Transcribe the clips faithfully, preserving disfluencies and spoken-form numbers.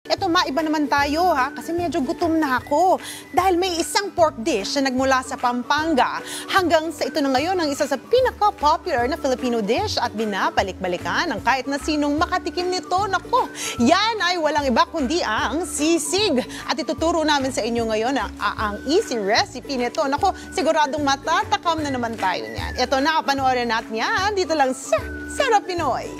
Eto, maiba naman tayo ha, kasi medyo gutom na ako. Dahil may isang pork dish na nagmula sa Pampanga hanggang sa ito na ngayon ang isa sa pinaka-popular na Filipino dish at binabalik-balikan ng kahit na sinong makatikim nito. Nako, yan ay walang iba kundi ang sisig. At ituturo namin sa inyo ngayon ang, ang easy recipe nito. Nako, siguradong matatakam na naman tayo niyan. Ito na, panoorin natin yan dito lang sa Sarap Pinoy.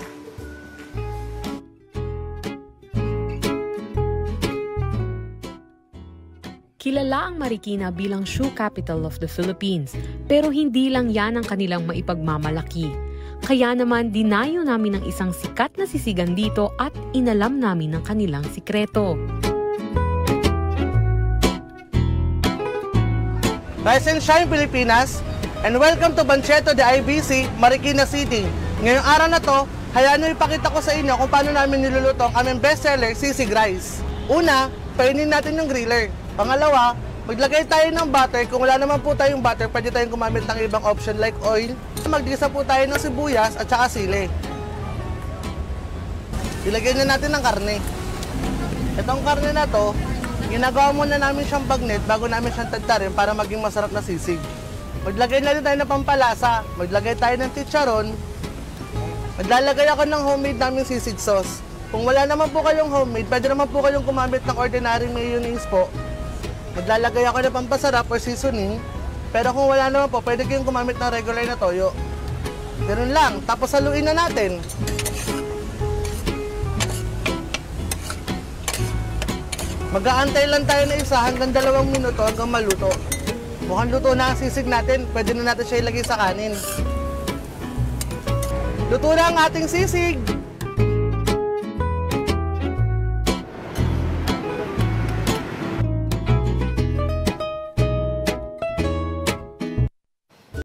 Kilala ang Marikina bilang shoe capital of the Philippines, pero hindi lang yan ang kanilang maipagmamalaki. Kaya naman dinayo namin ang isang sikat na sisigan dito at inalam namin ang kanilang sikreto. Rise and shine, Pilipinas! And welcome to Banchetto de I B C, Marikina City. Ngayong araw na to, hayaan nyo ipakita ko sa inyo kung paano namin niluluto ang aming bestseller, sisig rice. Una, painin natin yung griller. Pangalawa, maglagay tayo ng butter. Kung wala naman po tayong butter, pwede tayong gumamit ng ibang option like oil. Magdisa po tayo ng sibuyas at saka sili. Ilagay na natin ng karne. Itong karne na to, ginagawa muna namin siyang bagnet bago namin siyang tagtarin para maging masarap na sisig. Maglagay na rin tayo ng pampalasa. Maglagay tayo ng chicharon. Maglalagay ako ng homemade naming sisig sauce. Kung wala naman po kayong homemade, pwede naman po kayong kumamit ng ordinary mayonnaise po. Maglalagay ako ng pampasarap or seasoning. Pero kung wala naman po, pwede kayong gumamit ng regular na toyo. Ganun lang. Tapos haluin na natin. Mag-aantay lang tayo na isa hanggang dalawang minuto hanggang maluto. Mukhang luto na ang sisig natin. Pwede na natin siya ilagay sa kanin. Luto na ang ating sisig!